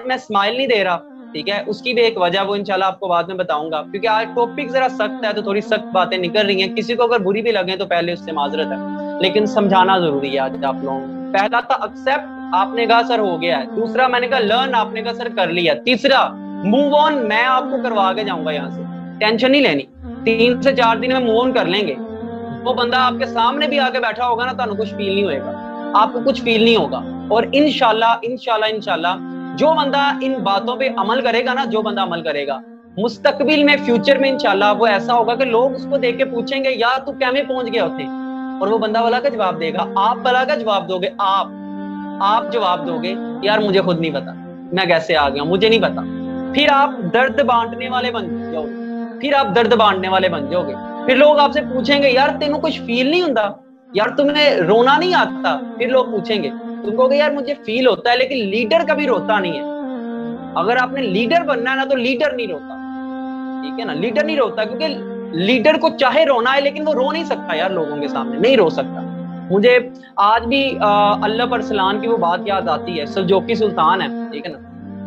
मैं स्माइल नहीं दे रहा, ठीक है, उसकी भी एक वजह, वो इंशाल्लाह आपको बाद में बताऊंगा, क्योंकि आज टॉपिक जरा सख्त है तो थोड़ी सख्त बातें निकल रही हैं। किसी को अगर बुरी भी लगे तो पहले उससे माजरत है, लेकिन समझाना जरूरी है आज आप लोगों को। पहला था एक्सेप्ट, आपने कहा सर हो गया है। दूसरा मैंने कहा लर्न, आपने कहा सर कर लिया। तीसरा मूव ऑन, मैं आपको करवा के जाऊंगा यहाँ से, टेंशन नहीं लेनी, 3 से 4 दिन में मूव ऑन कर लेंगे। वो बंदा आपके सामने भी आके बैठा होगा ना, तो कुछ फील नहीं होगा, आपको कुछ फील नहीं होगा। और इंशाल्लाह इंशाल्लाह इंशाल्लाह जो बंदा इन बातों पे अमल करेगा ना, जो बंदा अमल करेगा, मुस्तकबिल में, फ्यूचर में इंशाल्लाह वो ऐसा होगा कि लोग उसको देख के पूछेंगे यार तू कैसे पहुंच गया होते, और वो बंदा वाला का जवाब देगा, आप वाला का जवाब दोगे, आप जवाब दोगे यार मुझे खुद नहीं पता मैं कैसे आ गया, मुझे नहीं पता। फिर आप दर्द बांटने वाले बन जाओगे, फिर आप दर्द बांटने वाले बन जाओगे। फिर लोग आपसे पूछेंगे यार तेनों कुछ फील नहीं होता, यार तुम्हें रोना नहीं आता, फिर लोग पूछेंगे, तुम कहोगे यार मुझे फील होता है, लेकिन लीडर कभी रोता नहीं है। अगर आपने लीडर बनना है ना, तो लीडर नहीं रोता, ठीक है ना, लीडर नहीं रोता, क्योंकि लीडर को चाहे रोना है लेकिन वो रो नहीं सकता यार, लोगों के सामने नहीं रो सकता। मुझे आज भी अल्लाह पर सलाम की वो बात याद आती है, सल्जोकी सुल्तान है, ठीक है ना,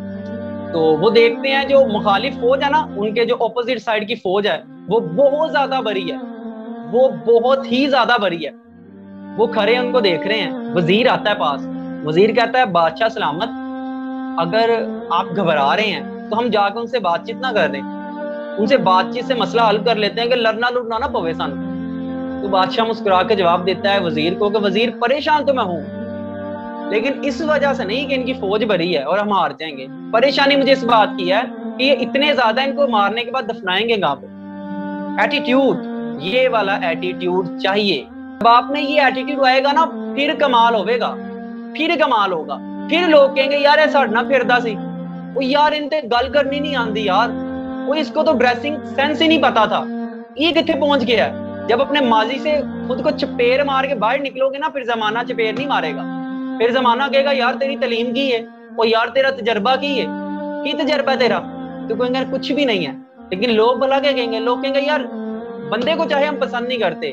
तो वो देखते हैं जो मुखालिफ फौज है ना, उनके जो ऑपोजिट साइड की फौज है वो बहुत ज्यादा बड़ी है, वो बहुत ही ज्यादा बड़ी है। वो खड़े उनको देख रहे हैं, वजीर आता है पास, वजीर कहता है बादशाह सलामत, अगर आप घबरा रहे हैं तो हम जाकर उनसे बातचीत ना कर रहे, उनसे बातचीत से मसला हल कर लेते हैं कि लड़ना लुड़ना ना पवे सानू। तो बादशाह मुस्कुरा के जवाब देता है वजीर को कि वजीर परेशान तो मैं हूं, लेकिन इस वजह से नहीं कि इनकी फौज बड़ी है और हम हार जाएंगे, परेशानी मुझे इस बात की है कि ये इतने ज्यादा, इनको मारने के बाद दफनाएंगे कहां पे। एटीट्यूड, ये वाला एटीट्यूड चाहिए। जब आप में ये एटीट्यूड आएगा ना, फिर कमाल होगा, फिर कमाल होगा। फिर लोग कहेंगे यार ऐसा हटना फिरदा सी, वो यार इनते गल करनी नहीं आती यार, वो इसको तो ड्रेसिंग सेंस ही नहीं पता था, ये कितने पहुंच गया है। जब अपने माजी से खुद को चपेर मार के बाहर निकलोगे ना, फिर जमाना चपेर नहीं मारेगा, फिर जमाना कहेगा यार तेरी तलीम की है, और यार तेरा तजर्बा की है, की तजर्बा तेरा, तो कहेंगे कुछ भी नहीं है। लेकिन लोग भला क्या कहेंगे, लोग कहेंगे यार बंदे को चाहे हम पसंद नहीं करते,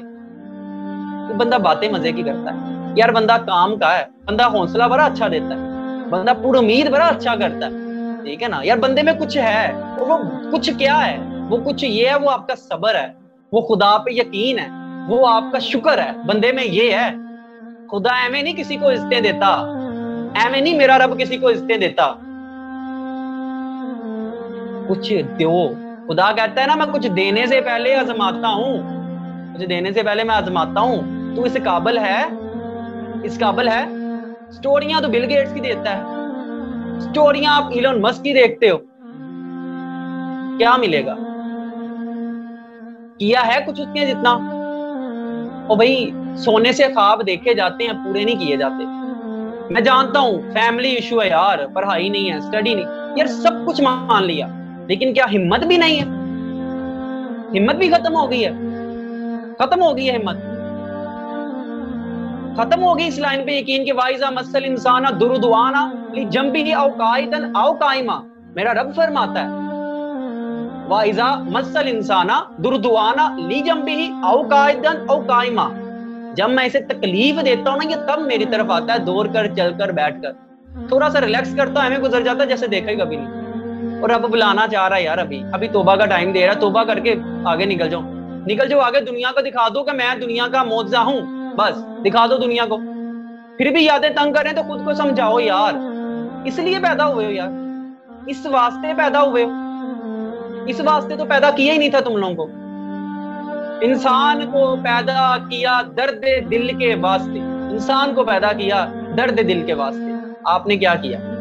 तो बंदा बातें मजे की करता है यार, बंदा काम का है, बंदा हौसला बड़ा अच्छा देता है, बंदा पूरी उम्मीद बड़ा अच्छा करता है, ठीक है ना यार, बंदे में कुछ है। वो कुछ क्या है, वो कुछ ये है, वो आपका सब्र है, वो खुदा पे यकीन है, वो आपका शुक्र है, बंदे में ये है। खुदा एवं नहीं किसी को इज्जतें देता, एवं नहीं मेरा रब किसी को इज्जतें देता, कुछ दो। खुदा कहता है ना मैं कुछ देने से पहले आजमाता हूं, कुछ देने से पहले मैं आजमाता हूं, तू इस काबिल है, इस काबिल है। स्टोरियां तो बिल गेट्स की देता है, स्टोरियां आप इलोन मस्क की देखते हो, क्या मिलेगा, किया है कुछ उसने जितना। और भाई सोने से ख्वाब देखे जाते हैं, पूरे नहीं किए जाते। मैं जानता हूं फैमिली इशू है यार, पढ़ाई नहीं है, स्टडी नहीं यार, सब कुछ मान लिया, लेकिन क्या हिम्मत भी नहीं है, हिम्मत भी खत्म हो गई है, खत्म हो गई है हिम्मत, खत्म हो गई इस लाइन पे यकीन कि वाइजा मसल इंसाना दुरुदवाना ली जंबी औ काइदन औ काइमा, मेरा रब फरमाता है वाइजा मसल इंसाना दुरुदवाना ली जंबी औ काइदन औ काइमा, जब मैं इसे तकलीफ देता हूं ना, ये तब मेरी तरफ आता है, दौड़ कर चल कर बैठ कर, थोड़ा सा रिलैक्स करता हमें गुजर जाता है जैसे देखा ही कभी नहीं। और अब बुलाना चाह रहा है यार, अभी तोबा का टाइम दे रहा है, तोबा करके आगे निकल जाओ आगे, दुनिया को दिखा दो कि मैं दुनिया का मौजजा हूं, बस दिखा दो दुनिया को। फिर भी यादें तंग करें तो खुद को समझाओ यार, इसलिए पैदा हुए हो यार, इस वास्ते पैदा हुए हो, इस वास्ते तो पैदा किया ही नहीं था तुम लोगों को। इंसान को पैदा किया दर्द दिल के वास्ते, इंसान को पैदा किया दर्द दिल के वास्ते, आपने क्या किया?